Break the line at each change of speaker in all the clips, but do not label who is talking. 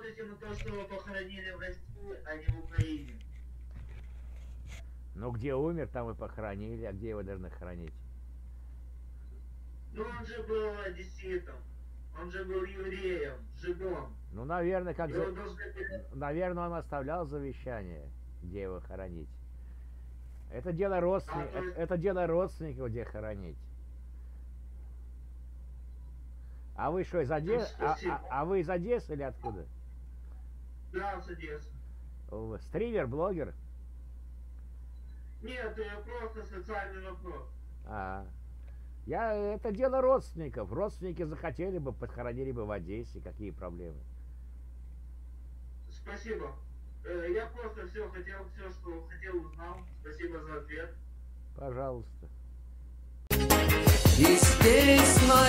смотрите на то, что его похоронили в России, а не в Украине?
Ну, где умер, там и похоронили, а где его должны хоронить?
Ну, он же был одесситом, он же был евреем, жидом.
Ну, наверное,
Его должны...
наверное, он оставлял завещание, где его хоронить. Это дело это дело родственников, где хоронить. А вы что, из Одессы? А вы из Одессы или откуда?
Да, с Одессы.
Стример, блогер?
Нет, это просто социальный вопрос.
Это дело родственников. Родственники захотели бы, похоронили бы в Одессе. Какие проблемы?
Спасибо. Я просто все, что хотел, узнал. Спасибо за ответ.
Пожалуйста.
И здесь, на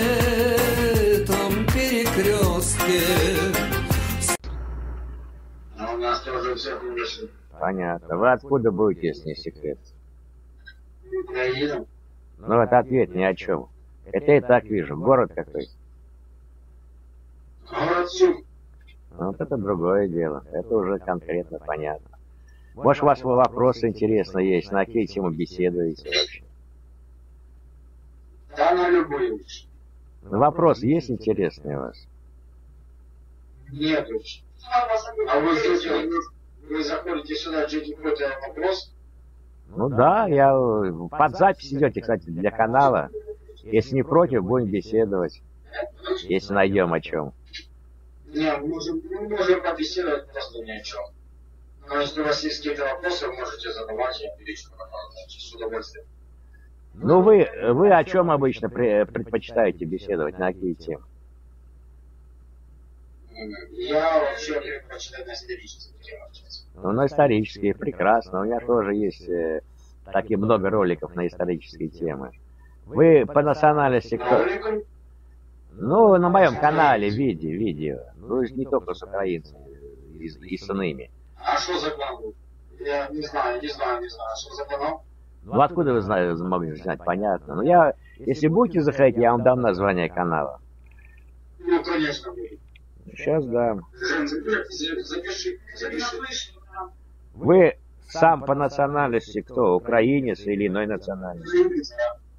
этом перекрестке.
А у нас тоже все хорошо.
Понятно. Вы откуда будете, если не секрет?
Украина.
Ну, это ответ ни о чем. Это я и так вижу. Город какой?
Город Сум.
Вот это другое дело. Это уже конкретно понятно. Может, у вас вопросы интересные есть? На какие темы беседуете вообще?
Да, на любую.
Вопрос есть интересный у вас?
Нет. А вы заходите сюда, ждете какой-то вопрос?
Ну да, я под запись идете, кстати, для канала. Если не против, будем беседовать. Если найдем о чем.
Не, мы можем побеседовать просто ни о чем. Но если у вас есть какие-то вопросы, вы можете задавать, я отвечу с удовольствием.
Ну вы о чем обычно предпочитаете беседовать, на какие темы?
Я вообще предпочитаю на исторические темы.
Ну, на исторические, прекрасно. У меня тоже есть такие много роликов на исторические темы. Вы по национальности кто? Ну, на моем канале видео. Ну, не только с украинцами, и с иными.
А что за канал? Я не знаю. Что за канал?
Ну, откуда вы могли знать? Понятно. Ну, если будете заходить, я вам дам название канала.
Ну, конечно, буду.
Сейчас дам.
Запиши.
Вы сам по национальности кто? Украинец или иной национальности?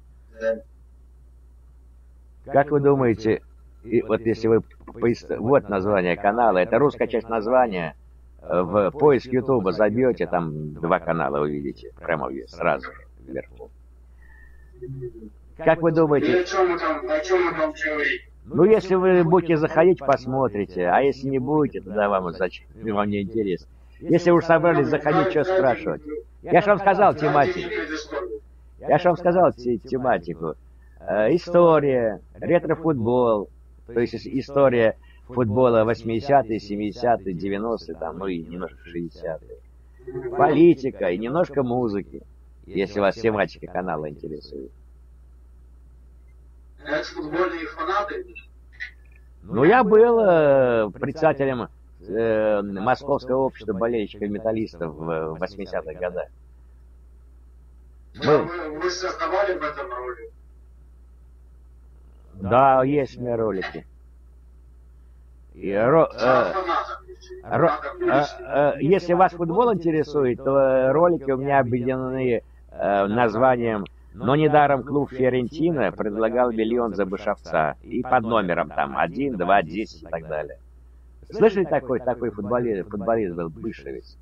Как вы думаете, вот если вы... Вот название канала, это русская часть названия. В поиск Ютуба забьете, там 2 канала увидите. Прямо сразу вверху. Как вы думаете...
О чем мы там говорим?
Ну, если вы будете заходить, посмотрите. А если не будете, тогда вам не интересно. Если уж собрались заходить, что спрашивать? Я же вам сказал тематику. История, ретро-футбол, то есть история футбола 80-е, 70-е, 90-е, там, ну и немножко 60-е. Политика и немножко музыки, если вас тематика канала интересует.
Это футбольные фанаты?
Ну, я был председателем Московского общества болельщиков-металлистов в 80-х годах.
Вы создавали в этом ролик?
Да, есть у меня ролики. Если вас футбол интересует, то ролики у меня объединены названием «Но недаром клуб Фиорентина предлагал миллион за Бышевца» и под номером там 1, 2, 10 и так далее. Слышали, такой футболист был Бышевец?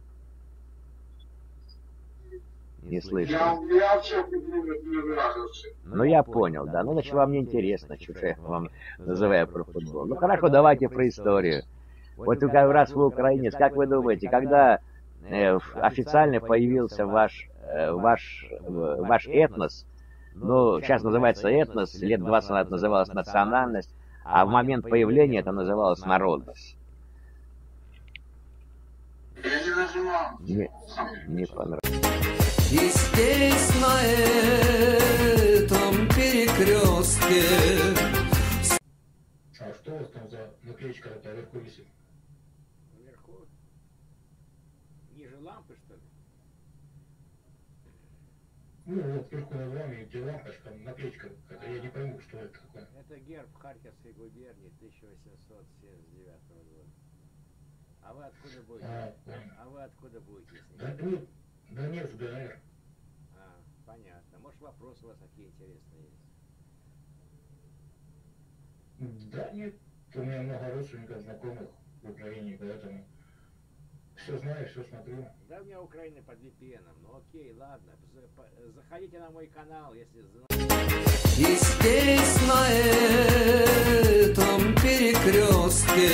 Не слышал.
Я вообще не выражался.
Ну, я понял, да. Ну, значит, вам не интересно, что я вам называю про футбол. Ну, хорошо, давайте про историю. Вот как раз вы украинец, как вы думаете, когда официально появился ваш этнос, ну, сейчас называется этнос, лет 20 назад называлась национальность, а в момент появления это называлось народность?
Я не нажимал.
Не понравилось.
И здесь, на этом перекрестке.
А что у вас там за наклеечка наверху висит?
Наверху? Ниже лампы, что ли?
Ну, вот вверху над вами, где лампочка, наклеечка какая-то, я не пойму, что это такое.
Это герб Харьковской губернии 1879 года. А вы откуда будете? А вы откуда будете?
Донецк, ДНР.
А, понятно. Может, вопросы у вас какие интересные есть?
Да нет, у меня много родственников, знакомых в Украине, поэтому все знаю, все смотрю.
Да, у меня Украина под VPN. Ну окей, ладно. Заходите на мой канал, если
И здесь, на этом перекрестке.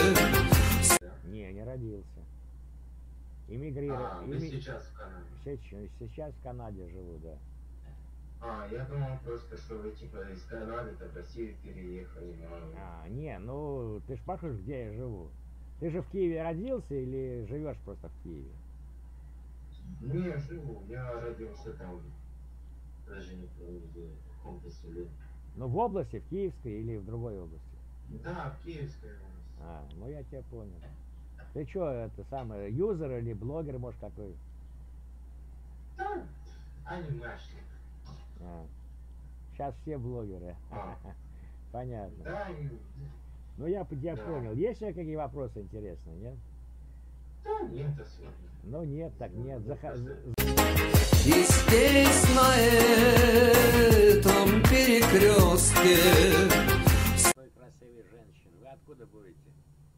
Не родился. Эмигрировал.
Вы сейчас в Канаде?
Сейчас в Канаде живу, да.
Я думал просто, что вы типа из Канады в Россию переехали.
Не, ну ты ж спрашиваешь, где я живу. Ты же в Киеве родился или живешь просто в Киеве?
Не, живу. Я родился там. Даже не помню, где, в каком-то селе.
Ну в области, в Киевской или в другой области?
Да, в Киевской области.
Ну я тебя понял. Ты что, это самое, юзер или блогер, может, какой?
Да, анимешник.
Сейчас все блогеры. Понятно.
Да,
Ну я понял. Есть у тебя какие вопросы интересные, нет?
да, нет, особенно.
Ну нет, так нет.
И здесь, на этом перекрестке.
Той красивой женщины. Вы откуда будете?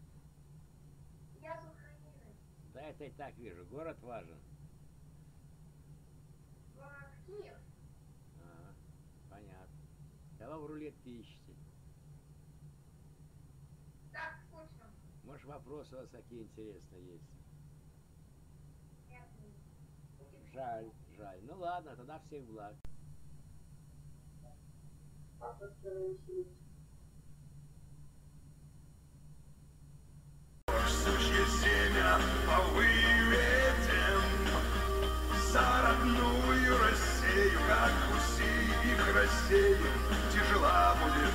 Я с Украины.
Да это и так вижу. Город важен.
Киев.
Ага, понятно. Кого в рулетке ищете?
Так, скучно.
Может, вопросы у вас какие интересные есть?
Нет.
Жаль. Ну ладно, тогда всех благ.
Сучье семя выведем за родную Россию, как Руси их рассеем, тяжела будет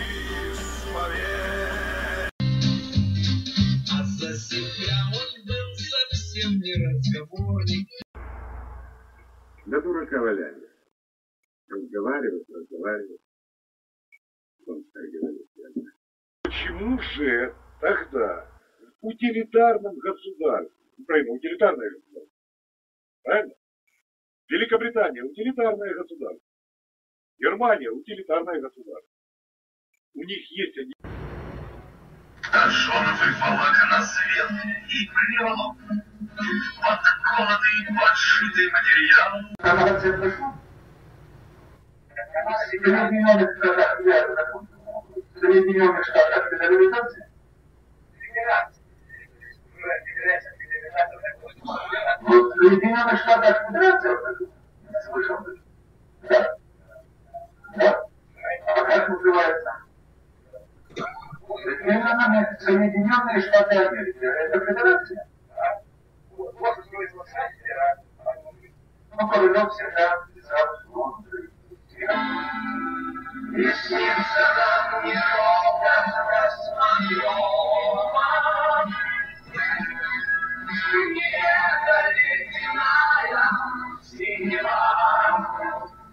исповедь.
А за себя он был совсем не разговорник.
Да дурака валяли. Разговаривать. Он так говорит. Почему же тогда в утилитарном государстве, Украина утилитарное государство, правильно? Великобритания утилитарное государство, Германия утилитарное государство. У них есть они.
Тошоновый волокна свет и плел, подколотый, подшитый материал.
Соединенных Штатах Федерализации? В Соединенных Штатах Федерация? Слышал? Да? Да? А как называется? Соединенные Штаты Америки. Это федерация? Ну, королек всегда писал.
И снится нам не образ космодрома, не ледяная синева,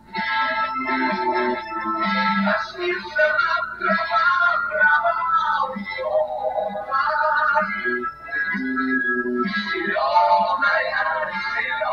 а снится нам трава зелёная, зеленая.